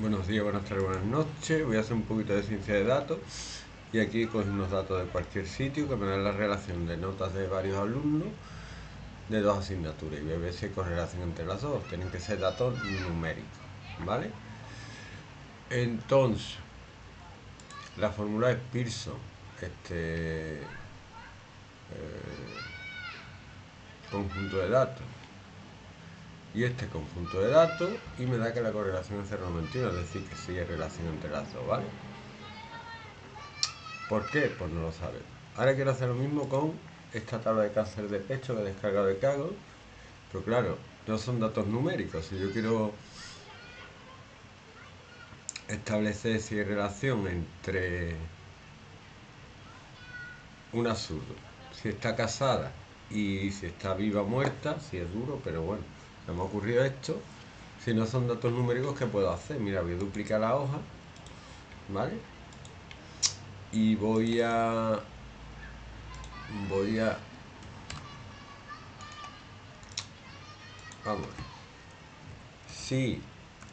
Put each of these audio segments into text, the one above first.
Buenos días, buenas tardes, buenas noches. Voy a hacer un poquito de ciencia de datos y aquí cojo unos datos de cualquier sitio que me dan la relación de notas de varios alumnos de dos asignaturas y voy a ver si hay correlación entre las dos. Tienen que ser datos numéricos, ¿vale? Entonces, la fórmula es Pearson, conjunto de datos y este conjunto de datos, y me da que la correlación es 0,91, es decir, que sí hay relación entre las dos, ¿vale? ¿Por qué? Pues no lo sabemos. Ahora quiero hacer lo mismo con esta tabla de cáncer de pecho que he descargado de Kaggle, pero claro, no son datos numéricos. Si yo quiero establecer si hay relación entre un absurdo, si está casada y si está viva o muerta, si es duro, pero bueno, se me ha ocurrido esto. Si no son datos numéricos, ¿qué puedo hacer? Mira, voy a duplicar la hoja, ¿vale? Y voy a vamos, si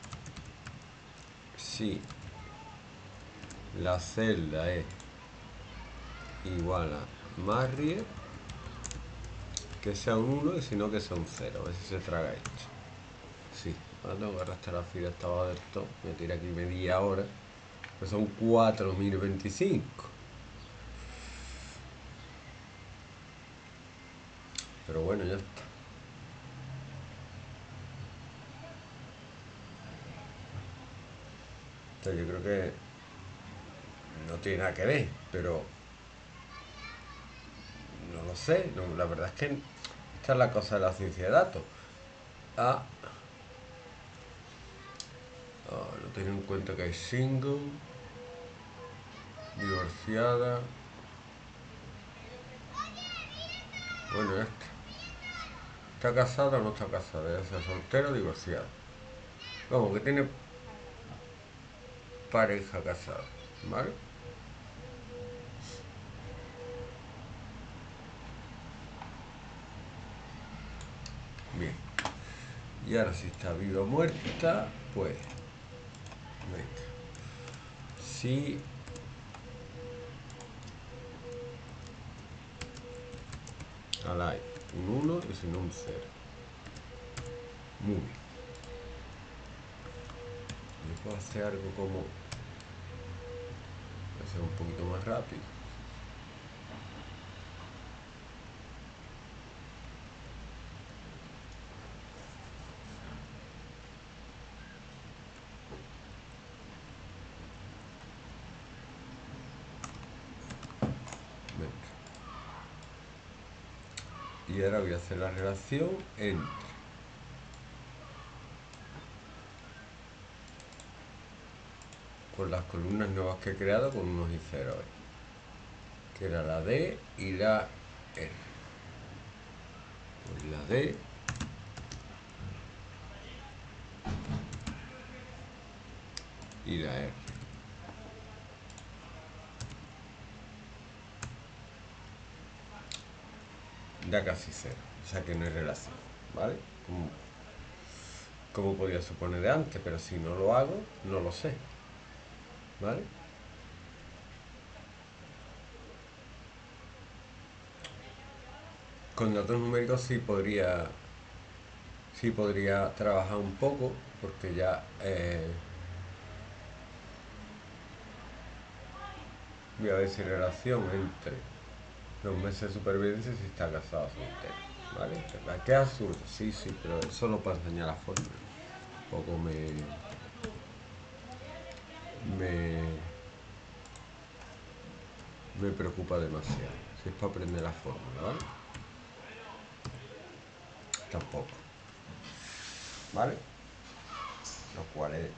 la celda es igual a Marrier, que sea un 1 y si no que sea un 0, a ver si se traga esto. Sí, ahora tengo que arrastrar la fila hasta abajo del todo, me tira aquí media hora, que son 4025. Pero bueno, ya está. Entonces yo creo que no tiene nada que ver, pero no lo sé, no, la verdad es que esta es la cosa de la ciencia de datos. No tener en cuenta que hay single, divorciada. Bueno, ya está. ¿Está casada o no está casada? Ya sea soltera o divorciada. Vamos, que tiene pareja casada, ¿vale? Bien. Y ahora si está viva o muerta, pues venga. Si hay un 1 y si no un 0. Muy bien. Yo puedo hacer algo como hacer un poquito más rápido. Venga. Y ahora voy a hacer la relación entre con las columnas nuevas que he creado con unos y ceros, que era la D y la R. Pues la D y la R. Da casi cero, o sea que no hay relación, ¿vale? Como podía suponer de antes, pero si no lo hago, no lo sé, ¿vale? Con datos numéricos sí podría trabajar un poco, porque ya voy a ver si hay relación entre los meses de supervivencia y si está casado o soltero, ¿vale? ¿Qué absurdo? Sí, pero es solo para enseñar la fórmula. Un poco me preocupa demasiado. Si es para aprender la fórmula, ¿vale? Tampoco, ¿vale? Lo cual es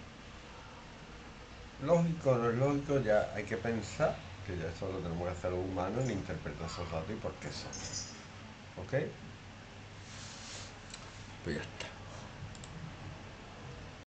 lógico, no es lógico, ya hay que pensar que ya eso lo tenemos que hacer los humanos en interpretar esos datos y por qué son. ¿Ok? Pues ya está.